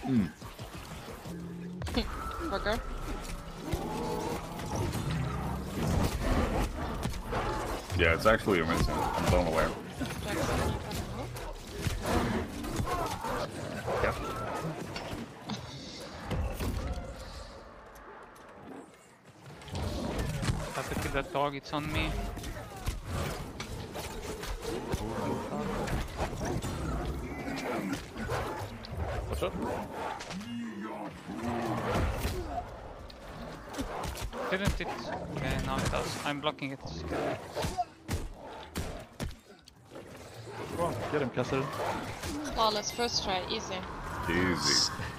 Fucker. Yeah, it's actually amazing. I'm blown away. Yep. Have to kill that dog, it's on me. What's up? Didn't it? Okay, now it does. I'm blocking it. Come on, get him, Cassidy. Flawless first try, easy. Easy.